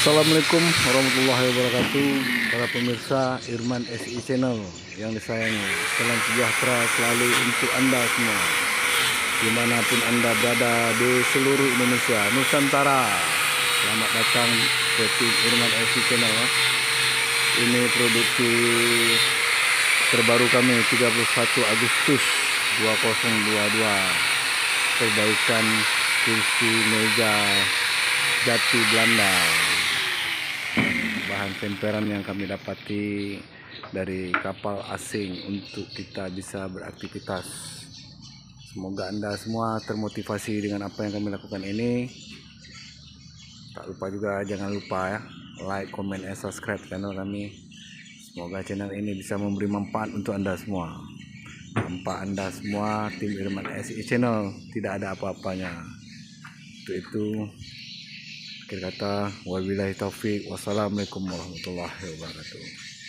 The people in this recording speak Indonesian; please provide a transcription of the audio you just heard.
Assalamualaikum warahmatullahi wabarakatuh. Para pemirsa Irman SI Channel yang disayangi, salam sejahtera selalu untuk Anda semua, dimanapun Anda berada di seluruh Indonesia, Nusantara. Selamat datang ke tim Irman SI Channel ya. Ini produksi terbaru kami 31 Agustus 2022. Perbaikan kursi meja jati Belanda. Bahan temperan yang kami dapati dari kapal asing untuk kita bisa beraktivitas. Semoga Anda semua termotivasi dengan apa yang kami lakukan ini. Tak lupa juga, jangan lupa ya, like, comment, and subscribe channel kami. Semoga channel ini bisa memberi manfaat untuk Anda semua. Tanpa Anda semua, tim Irman SI Channel tidak ada apa-apanya. Untuk itu, akhir kata, wabillahi taufik, wassalamualaikum warahmatullahi wabarakatuh.